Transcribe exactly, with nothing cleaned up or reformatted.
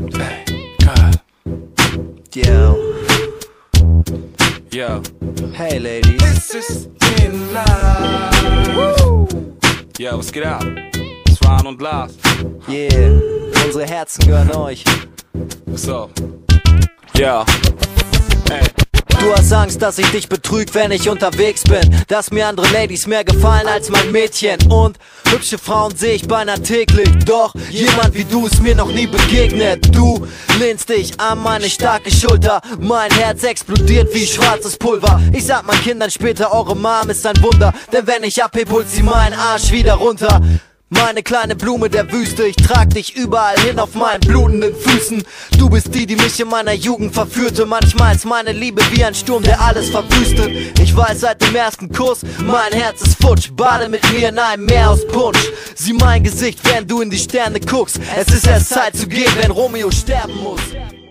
Yo. Yo. Hey ladies. This is in love. Yo, was geht ab? Swan und Lars. Yeah. Unsere Herzen gehören euch. So. Ja. Ey. Du hast Angst, dass ich dich betrüg, wenn ich unterwegs bin, dass mir andere Ladies mehr gefallen als mein Mädchen. Und hübsche Frauen sehe ich beinahe täglich, doch jemand wie du ist mir noch nie begegnet. Du lehnst dich an meine starke Schulter, mein Herz explodiert wie schwarzes Pulver. Ich sag meinen Kindern später, eure Mom ist ein Wunder, denn wenn ich abheb, holt sie meinen Arsch wieder runter. Meine kleine Blume der Wüste, ich trag dich überall hin auf meinen blutenden Füßen. Du bist die, die mich in meiner Jugend verführte. Manchmal ist meine Liebe wie ein Sturm, der alles verwüstet. Ich weiß seit dem ersten Kuss, mein Herz ist futsch. Bade mit mir in einem Meer aus Punsch. Sieh mein Gesicht, wenn du in die Sterne guckst. Es ist erst Zeit zu gehen, wenn Romeo sterben muss.